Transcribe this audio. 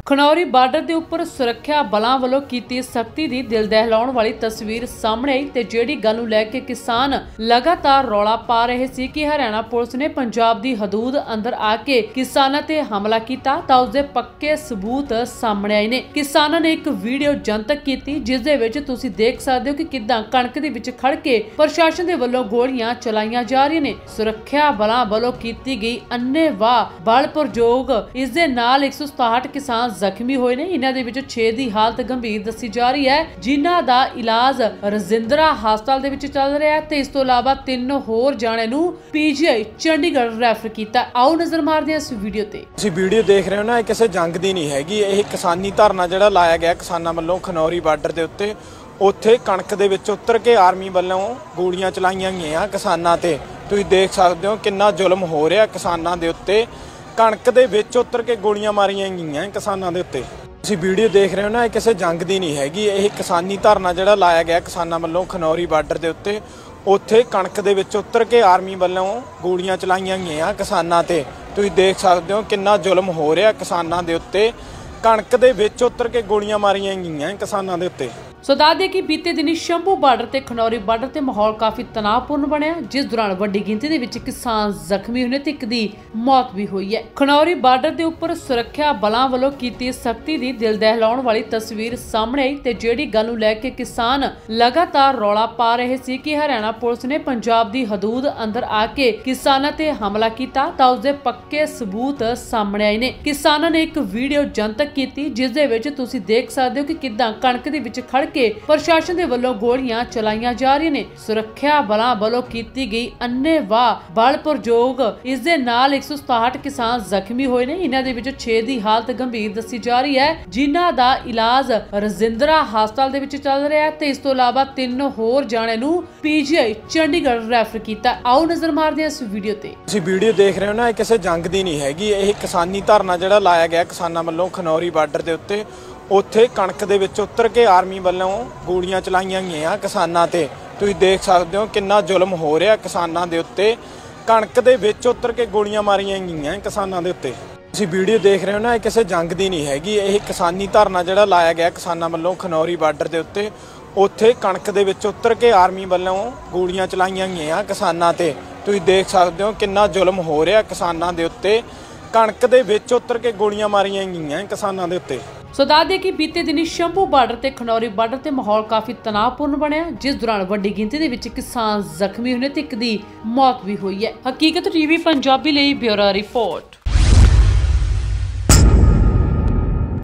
Khanauri border ਦੇ ਉੱਪਰ ਸੁਰੱਖਿਆ ਬਲਾਂ ਵੱਲੋਂ ਕੀਤੀ ਸਖਤੀ ਦੀ ਦਿਲ ਦਹਿਲਾਉਣ ਵਾਲੀ ਤਸਵੀਰ ਸਾਹਮਣੇ ਆਈ ਤੇ ਜਿਹੜੀ ਗੱਲ ਨੂੰ ਲੈ ਕੇ ਕਿਸਾਨ ਲਗਾਤਾਰ ਰੌਲਾ ਪਾ ਰਹੇ ਸੀ ਕਿ ਹਰਿਆਣਾ ਪੁਲਿਸ ਨੇ ਪੰਜਾਬ ਦੀ ਹਦੂਦ ਅੰਦਰ ਆ ਕੇ ਕਿਸਾਨਾਂ ਤੇ ਹਮਲਾ ਕੀਤਾ ਤਾਂ ਉਸ ਦੇ ਪੱਕੇ ਸਬੂਤ ਸਾਹਮਣੇ ਆਏ ਨੇ। ਕਿਸਾਨਾਂ ਨੇ ਇੱਕ ਵੀਡੀਓ ਜਨਤਕ ਕੀਤੀ ਜਿਸ ਦੇ ਵਿੱਚ ਤੁਸੀਂ ਦੇਖ ਸਕਦੇ ਹੋ ਕਿ ਕਿੱਦਾਂ ਕਣਕ ਦੇ ਵਿੱਚ ਖੜ ਕੇ ਪ੍ਰਸ਼ਾਸਨ ਦੇ ਵੱਲੋਂ ਗੋਲੀਆਂ ਚਲਾਈਆਂ ਜਾ ਰਹੀਆਂ ਨੇ। ਸੁਰੱਖਿਆ ਬਲਾਂ ਵੱਲੋਂ ਕੀਤੀ ਗਈ ਅੰਨ੍ਹੇਵਾਹ ਬਲ ਪ੍ਰਯੋਗ, ਇਸ ਦੇ ਨਾਲ 167 ਕਿਸਾਨ ਜ਼ਖਮੀ ਹੋਏ ਨੇ। ਇਹਨਾਂ ਦੇ ਵਿੱਚੋਂ 6 ਦੀ ਹਾਲਤ ਗੰਭੀਰ ਦੱਸੀ ਜਾ ਰਹੀ ਹੈ ਜਿਨ੍ਹਾਂ ਦਾ ਇਲਾਜ ਰਜਿੰਦਰਾ ਹਸਪਤਾਲ ਦੇ ਵਿੱਚ ਚੱਲ ਰਿਹਾ ਹੈ ਤੇ ਇਸ ਤੋਂ ਇਲਾਵਾ 3 ਹੋਰ ਜਾਣੇ ਨੂੰ ਪੀਜੀਆਈ ਚੰਡੀਗੜ੍ਹ ਰੈਫਰ ਕੀਤਾ। ਆਓ ਨਜ਼ਰ ਮਾਰਦੇ ਹਾਂ ਇਸ ਵੀਡੀਓ ਤੇ। ਤੁਸੀਂ ਵੀਡੀਓ ਦੇਖ ਰਹੇ ਹੋ ਨਾ, ਇਹ ਕਿਸੇ ਜੰਗ ਦੀ ਨਹੀਂ ਹੈਗੀ। ਇਹ ਕਿਸਾਨੀ ਧਰਨਾ ਜਿਹੜਾ ਲਾਇਆ ਗਿਆ ਕਿਸਾਨਾਂ ਵੱਲੋਂ ਖਨੌਰੀ ਬਾਰਡਰ ਦੇ ਉੱਤੇ, ਉੱਥੇ ਕਣਕ ਦੇ ਵਿੱਚ ਉਤਰ ਕੇ ਆਰਮੀ ਵੱਲੋਂ ਗੋਲੀਆਂ ਚਲਾਈਆਂ ਗਈਆਂ ਕਿਸਾਨਾਂ ਤੇ। ਤੁਸੀਂ ਦੇਖ ਸਕਦੇ ਹੋ ਕਿੰਨਾ ਜ਼ੁਲਮ ਹੋ ਰਿਹਾ ਕਿਸਾਨਾਂ ਦੇ ਉੱਤੇ। ਕਣਕ ਦੇ ਵਿੱਚ ਉਤਰ ਕੇ ਗੋਲੀਆਂ ਮਾਰੀਆਂ ਗਈਆਂ ਕਿਸਾਨਾਂ ਦੇ ਉੱਤੇ। ਤੁਸੀਂ ਵੀਡੀਓ ਦੇਖ ਰਹੇ ਹੋ ਨਾ, ਇਹ ਕਿਸੇ ਜੰਗ ਦੀ ਨਹੀਂ ਹੈਗੀ। ਇਹ ਕਿਸਾਨੀ ਧਰਨਾ ਜਿਹੜਾ ਲਾਇਆ ਗਿਆ ਕਿਸਾਨਾਂ ਵੱਲੋਂ ਖਨੌਰੀ ਬਾਰਡਰ ਦੇ ਉੱਤੇ, ਉੱਥੇ ਕਣਕ ਦੇ ਵਿੱਚ ਉਤਰ ਕੇ ਆਰਮੀ ਵੱਲੋਂ ਗੋਲੀਆਂ ਚਲਾਈਆਂ ਗਈਆਂ ਕਿਸਾਨਾਂ ਤੇ। ਤੁਸੀਂ ਦੇਖ ਸਕਦੇ ਹੋ ਕਿੰਨਾ ਜ਼ੁਲਮ ਹੋ ਰਿਹਾ ਕਿਸਾਨਾਂ ਦੇ ਉੱਤੇ। ਕਣਕ ਦੇ ਵਿੱਚ ਉਤਰ ਕੇ ਗੋਲੀਆਂ ਮਾਰੀਆਂ ਗਈਆਂ ਕਿਸਾਨਾਂ ਦੇ ਉੱਤੇ। ਸੋ ਦੱਸਦੇ ਕਿ ਬੀਤੇ ਦਿਨੀ ਸ਼ੰਭੂ ਬਾਰਡਰ ਤੇ ਖਨੌਰੀ ਬਾਰਡਰ ਤੇ ਮਾਹੌਲ ਕਾਫੀ ਤਣਾਅਪੂਰਨ ਬਣਿਆ, ਜਿਸ ਦੌਰਾਨ ਵੱਡੀ ਗਿਣਤੀ ਦੇ ਵਿੱਚ ਕਿਸਾਨ ਜ਼ਖਮੀ ਹੋਏ ਨੇ ਤੇ ਇੱਕ ਦੀ ਮੌਤ ਵੀ ਹੋਈ ਹੈ। ਖਨੌਰੀ ਬਾਰਡਰ ਦੇ ਉੱਪਰ ਸੁਰੱਖਿਆ ਬਲਾਂ ਵੱਲੋਂ ਕੀਤੀ ਸਖਤੀ ਦੀ ਦਿਲ ਦਹਿਲਾਉਣ ਵਾਲੀ ਤਸਵੀਰ ਸਾਹਮਣੇ ਆਈ ਤੇ ਜਿਹੜੀ ਗੱਲ ਨੂੰ ਲੈ ਕੇ ਕਿਸਾਨ ਲਗਾਤਾਰ ਰੌਲਾ ਪਾ ਰਹੇ ਸੀ ਕਿ ਹਰਿਆਣਾ ਪੁਲਿਸ ਨੇ ਪੰਜਾਬ ਦੀ ਹਦੂਦ ਅੰਦਰ ਆ ਕੇ ਕਿਸਾਨਾਂ ਤੇ ਹਮਲਾ ਕੀਤਾ ਤਾਂ ਉਸ ਦੇ ਪੱਕੇ ਸਬੂਤ ਸਾਹਮਣੇ ਆਏ ਨੇ। ਕਿਸਾਨਾਂ ਨੇ ਇੱਕ ਵੀਡੀਓ ਜਨਤਕ ਕੀਤੀ ਜਿਸ ਦੇ ਵਿੱਚ ਤੁਸੀਂ ਦੇਖ ਸਕਦੇ ਹੋ ਕਿ ਕਿੱਦਾਂ ਕਣਕ ਦੇ ਵਿੱਚ ਖੜ ਕੇ ਪ੍ਰਸ਼ਾਸਨ ਦੇ ਵੱਲੋਂ ਗੋਲੀਆਂ ਚਲਾਈਆਂ ਜਾ ਰਹੀਆਂ ਨੇ। ਸੁਰੱਖਿਆ ਬਲਾਂ ਵੱਲੋਂ ਕੀਤੀ ਗਈ ਅੰਨ੍ਹੇਵਾਹ ਬਲ ਪ੍ਰਯੋਗ, ਇਸ ਦੇ ਨਾਲ 167 ਕਿਸਾਨ ਜ਼ਖਮੀ ਹੋਏ ਨੇ। ਇਹਨਾਂ ਦੇ ਵਿੱਚੋਂ 6 ਦੀ ਹਾਲਤ ਗੰਭੀਰ ਦੱਸੀ ਜਾ ਰਹੀ ਹੈ ਜਿਨ੍ਹਾਂ ਦਾ ਇਲਾਜ ਰਜਿੰਦਰਾ ਹਸਪਤਾਲ ਦੇ ਵਿੱਚ ਚੱਲ ਰਿਹਾ ਹੈ ਤੇ ਇਸ ਤੋਂ ਇਲਾਵਾ 3 ਹੋਰ ਜਾਣੇ ਨੂੰ ਪੀਜੀਆਈ ਚੰਡੀਗੜ੍ਹ ਰੈਫਰ ਕੀਤਾ। ਆਓ ਨਜ਼ਰ ਮਾਰਦੇ ਹਾਂ ਇਸ ਵੀਡੀਓ ਤੇ। ਤੁਸੀਂ ਵੀਡੀਓ ਦੇਖ ਰਹੇ ਹੋ ਨਾ, ਇਹ ਕਿਸੇ ਜੰਗ ਦੀ ਨਹੀਂ ਹੈਗੀ। ਇਹ ਕਿਸਾਨੀ ਧਰਨਾ ਜਿਹੜਾ ਲਾਇਆ ਗਿਆ ਕਿਸਾਨਾਂ ਵੱਲੋਂ ਖਨੌਰੀ ਬਾਰਡਰ ਦੇ ਉੱਤੇ, ਉੱਥੇ ਕਣਕ ਦੇ ਵਿੱਚ ਉਤਰ ਕੇ ਆਰਮੀ ਵੱਲੋਂ ਗੋਲੀਆਂ ਚਲਾਈਆਂ ਗਈਆਂ ਕਿਸਾਨਾਂ ਤੇ। ਤੁਸੀਂ ਦੇਖ ਸਕਦੇ ਹੋ ਕਿੰਨਾ ਜ਼ੁਲਮ ਹੋ ਰਿਹਾ ਕਿਸਾਨਾਂ ਦੇ ਉੱਤੇ। ਕਣਕ ਦੇ ਵਿੱਚ ਉਤਰ ਕੇ ਗੋਲੀਆਂ ਮਾਰੀਆਂ ਗਈਆਂ ਕਿਸਾਨਾਂ ਦੇ ਉੱਤੇ। ਤੁਸੀਂ ਵੀਡੀਓ ਦੇਖ ਰਹੇ ਹੋ ਨਾ, ਇਹ ਕਿਸੇ ਜੰਗ ਦੀ ਨਹੀਂ ਹੈਗੀ। ਇਹ ਕਿਸਾਨੀ ਧਰਨਾ ਜਿਹੜਾ ਲਾਇਆ ਗਿਆ ਕਿਸਾਨਾਂ ਵੱਲੋਂ ਖਨੌਰੀ ਬਾਰਡਰ ਦੇ ਉੱਤੇ, ਉੱਥੇ ਕਣਕ ਦੇ ਵਿੱਚ ਉਤਰ ਕੇ ਆਰਮੀ ਵੱਲੋਂ ਗੋਲੀਆਂ ਚਲਾਈਆਂ ਗਈਆਂ ਕਿਸਾਨਾਂ ਤੇ। ਤੁਸੀਂ ਦੇਖ ਸਕਦੇ ਹੋ ਕਿੰਨਾ ਜ਼ੁਲਮ ਹੋ ਰਿਹਾ ਕਿਸਾਨਾਂ ਦੇ ਉੱਤੇ। ਕਣਕ ਦੇ ਵਿੱਚ ਉਤਰ ਕੇ ਗੋਲੀਆਂ ਮਾਰੀਆਂ ਗਈਆਂ ਕਿਸਾਨਾਂ ਦੇ ਉੱਤੇ। ਸੋ ਦੱਸਦੇ ਕਿ ਬੀਤੇ ਦਿਨੀ ਸ਼ੰਭੂ ਬਾਰਡਰ ਤੇ ਖਨੌਰੀ ਬਾਰਡਰ ਤੇ ਮਾਹੌਲ ਕਾਫੀ ਤਣਾਅਪੂਰਨ ਬਣਿਆ, ਜਿਸ ਦੌਰਾਨ ਵੱਡੀ ਗਿਣਤੀ ਦੇ ਵਿੱਚ ਕਿਸਾਨ ਜ਼ਖਮੀ ਹੋਏ ਨੇ ਤੇ ਇੱਕ ਦੀ ਮੌਤ ਵੀ ਹੋਈ ਹੈ। ਹਕੀਕਤ ਟੀਵੀ ਪੰਜਾਬੀ ਲਈ ਬਿਊਰੋ ਰਿਪੋਰਟ।